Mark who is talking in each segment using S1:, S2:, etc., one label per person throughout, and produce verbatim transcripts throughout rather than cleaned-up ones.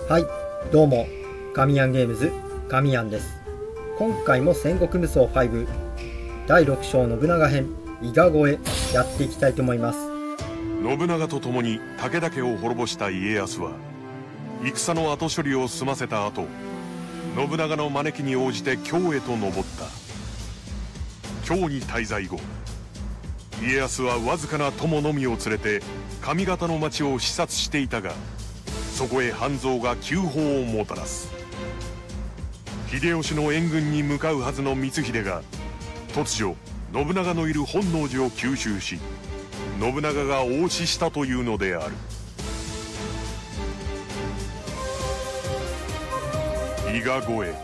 S1: はい、どうも、ガミヤンゲームズ、ガミヤンです。今回も戦国無双ファイブだいろく章信長編伊賀越えやっていきたいと思います。
S2: 信長と共に武田家を滅ぼした家康は戦の後処理を済ませた後、信長の招きに応じて京へと登った。京に滞在後、家康はわずかな友のみを連れて上方の町を視察していたが、そこへ半蔵が急報をもたらす。秀吉の援軍に向かうはずの光秀が突如信長のいる本能寺を急襲し、信長が応死したというのである。伊賀越え。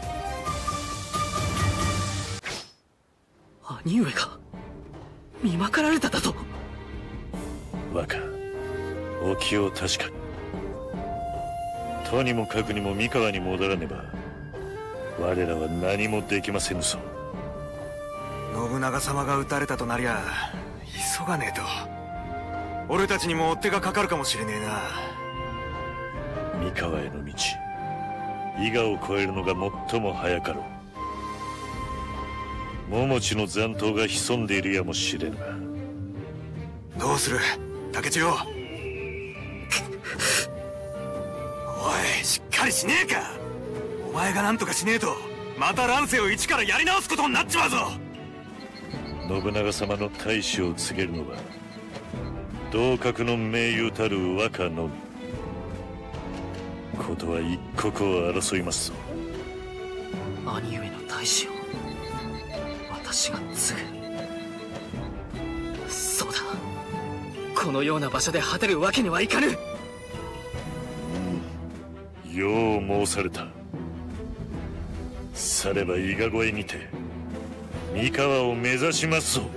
S3: 兄上が見まかられただと。
S4: 若、お気を確かに。とにもかくにも三河に戻らねば我らは何もできませぬぞ。
S5: 信長様が討たれたとなりゃ急がねえと。俺たちにも追っ手がかかるかもしれねえ
S4: な。三河への道、伊賀を越えるのが最も早かろう。桃地の残党が潜んでいるやもしれぬが。
S5: どうする竹千代。おい、しっかりしねえか。お前が何とかしねえとまた乱世を一からやり直すことになっちまうぞ。
S4: 信長様の大志を告げるのは同格の盟友たる若のみ。ことは一刻を争いますぞ。
S3: 兄上の大志を私が継ぐ。そうだ、このような場所で果てるわけにはいかぬ。
S4: うん、よう申された。されば伊賀越えにて三河を目指しますぞ。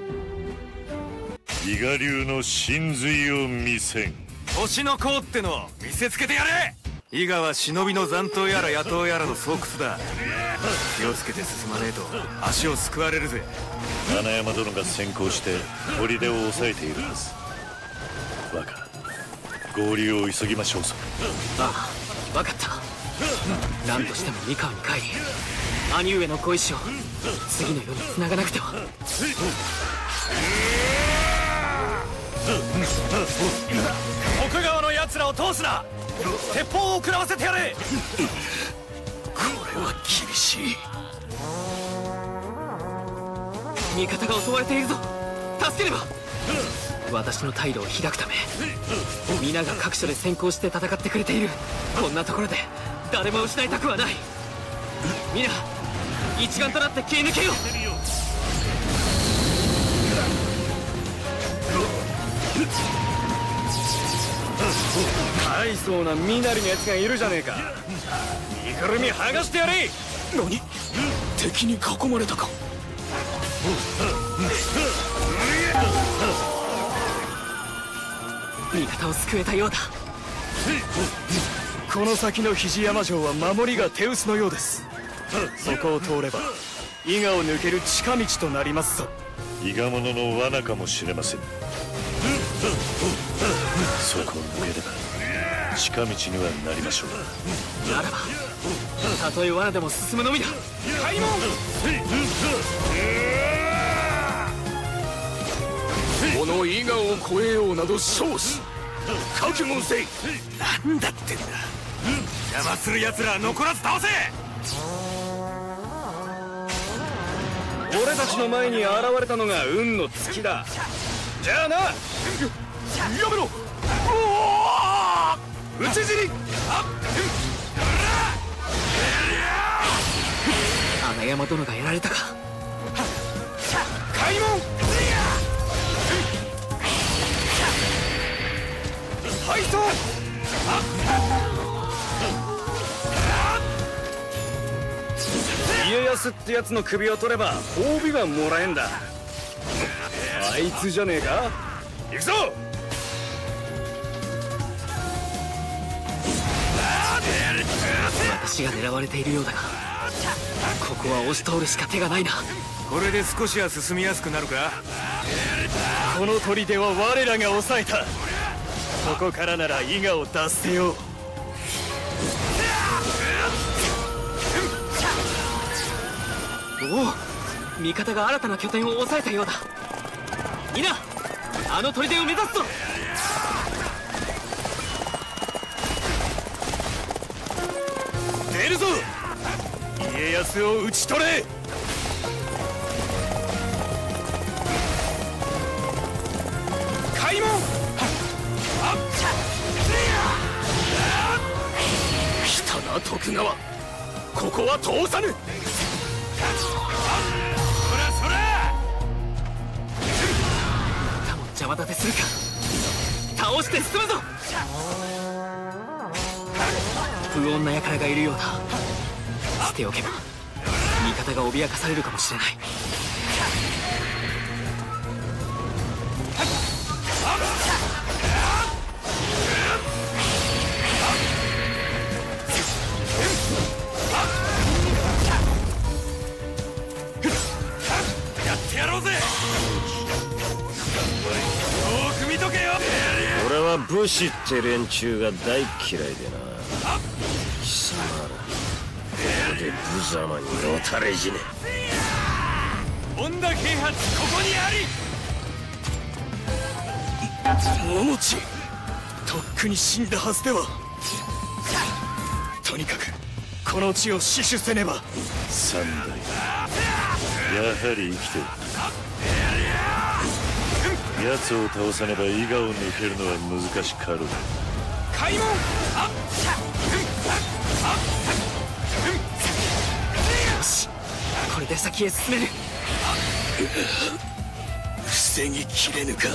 S4: 伊賀流の神髄を見せん。
S5: 星の甲ってのを見せつけてやれ。伊賀は忍びの残党やら野党やらの巣窟だ。気をつけて進まねえと足をすくわれるぜ。
S4: 穴山殿が先行して砦を抑えているはず。若、合流を急ぎましょうぞ。
S3: ああ、分かった。何としても三河に帰り兄上のご意志を次の世に繋がなくては。
S5: 奥川の奴らを通すな。鉄砲を食らわせてやれ。
S3: これは厳しい。味方が襲われているぞ。助けねば。私の退路を開くため皆が各所で先行して戦ってくれている。こんなところで誰も失いたくはない。皆一丸となって切り抜けよう。
S5: 大層な身なりのやつがいるじゃねえか。身ぐるみ剥がしてやれ。
S3: 何、敵に囲まれたか。味方を救えたようだ。
S5: この先の肘山城は守りが手薄のようです。そこを通れば伊賀を抜ける近道となりますぞ。
S4: 伊賀者の罠かもしれません。そこを抜ければ近道にはなりましょう。
S3: ならばたとえ罠でも進むのみだ。開門。
S6: この伊賀を越えようなど少子覚悟せい。
S5: なんだってんだ。邪魔する奴らは残らず倒せ。俺たちの前に現れたのが運の尽きだ。じゃあな。や
S6: めろ。
S5: 討ち死に。
S3: 穴山殿がやられたか。
S5: 開門。敗走。家康ってやつの首を取れば褒美がもらえんだ。あいつじゃねえか。行くぞ。
S3: 私が狙われているようだがここは押し通るしか手がないな。
S5: これで少しは進みやすくなるか。この砦は我らが抑えた。ここからなら伊賀を脱せよう。
S3: おお、味方が新たな拠点を抑えたようだ。みんなあの砦を目指すぞ。
S5: 出るぞ、家康を討ち取れ。開門。
S6: 来たな徳川、ここは通さぬ。
S5: そらそら。
S3: 他も邪魔立てするか。倒して進むぞ。不穏な輩がいるようだ。捨ておけば味方が脅かされるかもしれない。
S5: やってやろうぜ。よーく見とけよ。
S7: 俺は武士って連中が大嫌いでな。貴様らここで無様にのたれ死ね。
S5: 本田啓発ここにあり。
S6: 桃地とっくに死んだはずでは。とにかくこの地を死守せねば。
S4: 三代やはり生きてる。奴を倒さねば伊賀を抜けるのは難しかろう。
S5: 開門。
S3: よし、これで先へ進める。
S6: 防ぎきれぬか。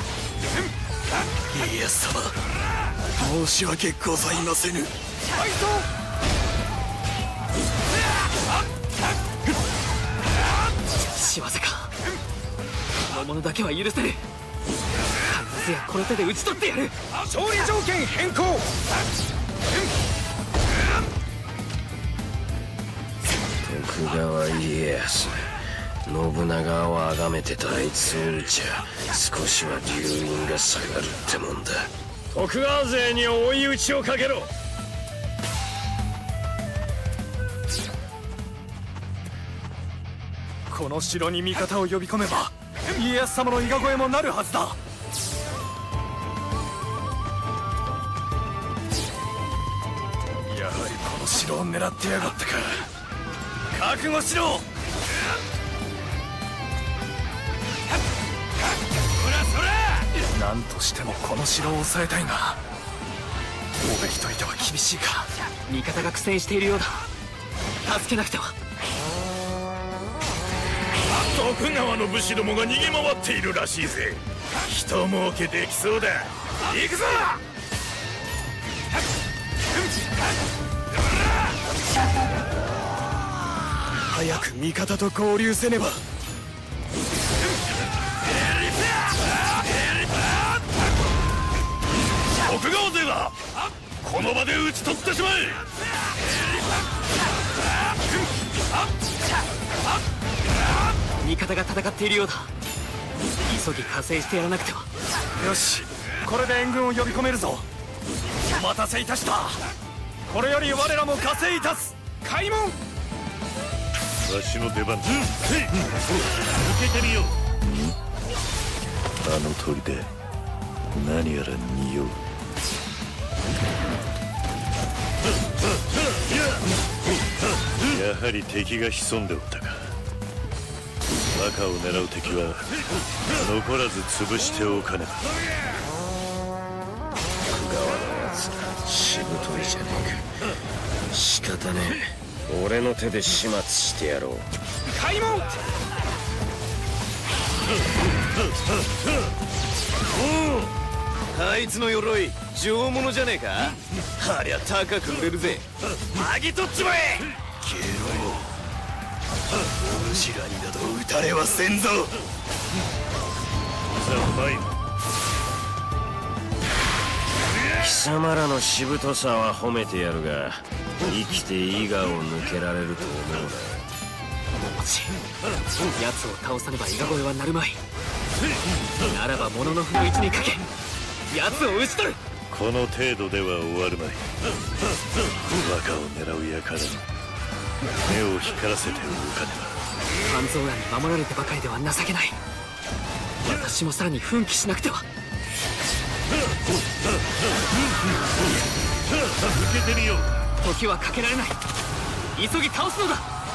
S6: 家康様、申し訳ございませぬ。
S3: 仕業か。この者だけは許せぬ。必ずやこの手で討ち取ってやる。
S5: 勝利条件変更。
S7: 徳川家康、信長を崇めてたあいつを討ちゃ少しは留飲が下がるってもんだ。徳川勢に追い打ちをかけろ。
S5: この城に味方を呼び込めば家康様の伊賀越えもなるはずだ。やはりこの城を狙ってやがったか。覚悟しろ。そらそら。何としてもこの城を抑えたいが大部一人では厳しいか。
S3: 味方が苦戦しているようだ。助けなくては。
S4: 徳川の武士どもが逃げ回っているらしいぜ。人儲けできそうだ。行くぞ。
S6: 早く味方と合流せねば。
S4: 徳川勢だ。この場で討ち取ってしまえ。
S3: 味方が戦っているようだ。急ぎ加勢してやらなくては。
S5: よし、これで援軍を呼び込めるぞ。お待たせいたした。これより我らも加勢いたす。開門。
S4: わしの出番だ。受けてみよう。あの砦何やら匂う。やはり敵が潜んでおったか。若を狙う敵は残らず潰しておかねば。
S7: 徳川のやつらしぶといじゃねえか。仕方ねえ、俺の手で始末してやろう。
S5: 開門。
S6: あいつの鎧上物じゃねえか。ありゃ高く売れるぜ。剥ぎ取っちまえ。ゲロお主らになど撃たれはせんぞ。
S7: 貴様らのしぶとさは褒めてやるが、生きて伊賀を抜けられると思うな。
S3: もち奴を倒さねば伊賀越えはなるまい。ならばもののふの位置にかけ奴を討ち取る。
S4: この程度では終わるまい。若を狙う輩に目を光らせておかね
S3: 半蔵らに守られてばかりでは情けない。私もさらに奮起しなくては。
S4: 受けてみよう。
S3: 時はかけられない。急ぎ倒すのだ。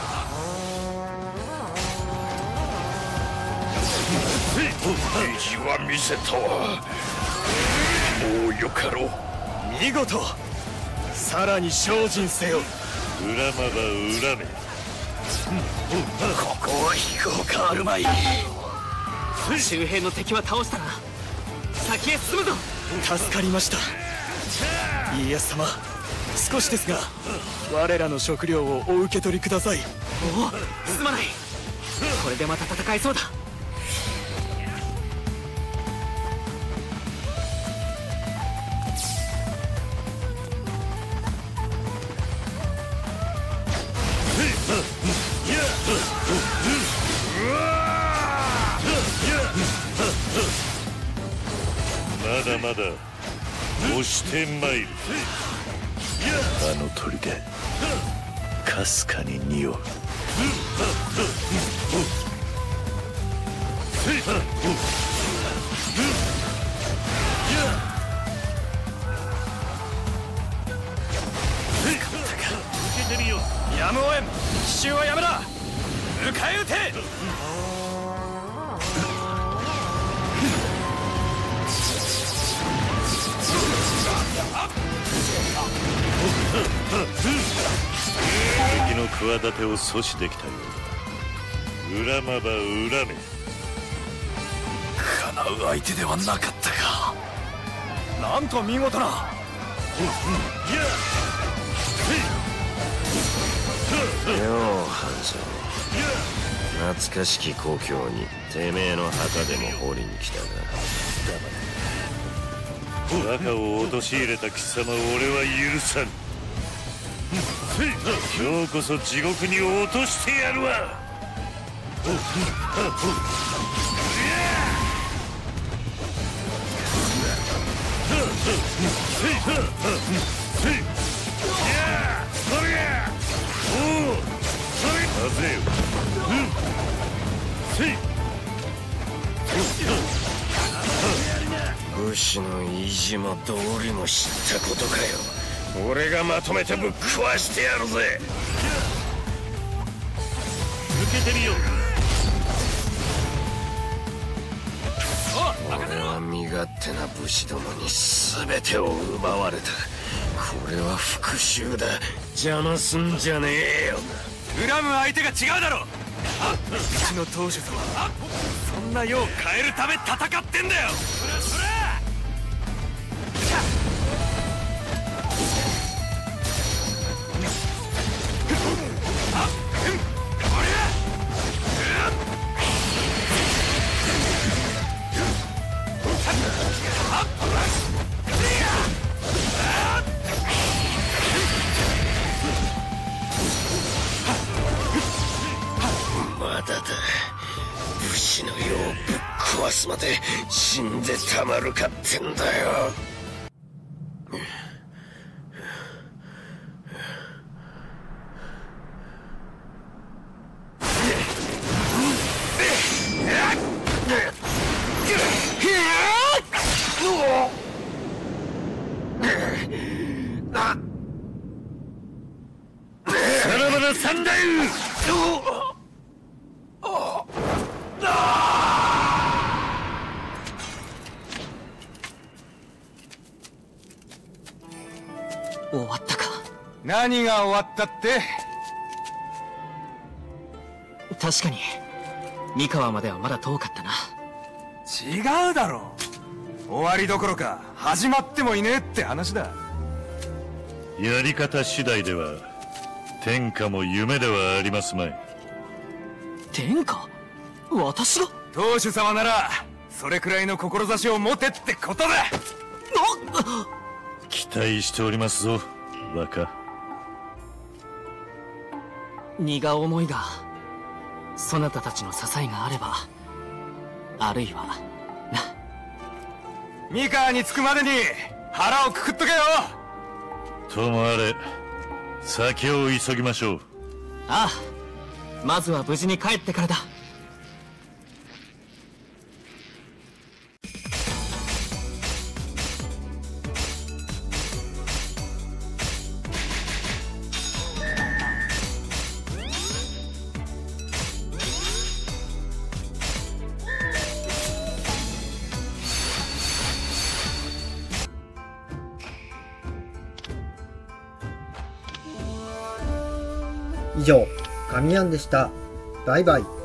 S7: 意地は見せたわ。もうよかろう。
S6: 見事。さらに精進せよ。
S4: 恨まば恨め。
S6: ここは飛行かあるまい。
S3: 周辺の敵は倒したな。先へ進むぞ。
S6: 助かりました。家康様、少しですが我らの食料をお受け取りください。
S3: おお、すまない。これでまた戦えそうだ。
S4: まだまだ押してまいる。あの砦かすかに匂う。受けてみよう。
S6: やむをえん。奇襲はやめだ。迎え撃て。
S4: 敵の企てを阻止できたようだ。恨まば恨め。
S6: かなう相手ではなかったか。なんと見事な。
S7: よう半蔵、懐かしき故郷にてめえの墓でも掘りに来たが。
S4: 若を陥れた貴様を俺は許さん。今日こそ地獄に落としてやるわ。
S7: 武士の意地も道理も知ったことかよ。俺がまとめてぶっ壊してやるぜ。
S4: 受けてみよう。
S7: 俺は身勝手な武士どもに全てを奪われた。これは復讐だ。邪魔すんじゃねえよ。
S5: 恨む相手が違うだろ。うちの当主様、そんな世を変えるため戦ってんだよ。それそれ。
S7: まだだ。武士の世をぶっ壊すまで死んでたまるかってんだよ。
S4: さらばだ三太夫。
S3: 終わったか。
S5: 何が終わったって。
S3: 確かに三河まではまだ遠かったな。
S5: 違うだろ。終わりどころか始まってもいねえって話だ。
S4: やり方次第では天下も夢ではありますまい。
S3: 天下？私が？
S5: 当主様ならそれくらいの志を持てってことだ。
S4: 期待しておりますぞ若。
S3: 荷が重いがそなたたちの支えがあれば、あるいはな。
S5: 三河に着くまでに腹をくくっとけよ。
S4: ともあれ先を急ぎましょう。
S3: ああ、まずは無事に帰ってからだ。
S1: 以上、神庵でした。バイバイ。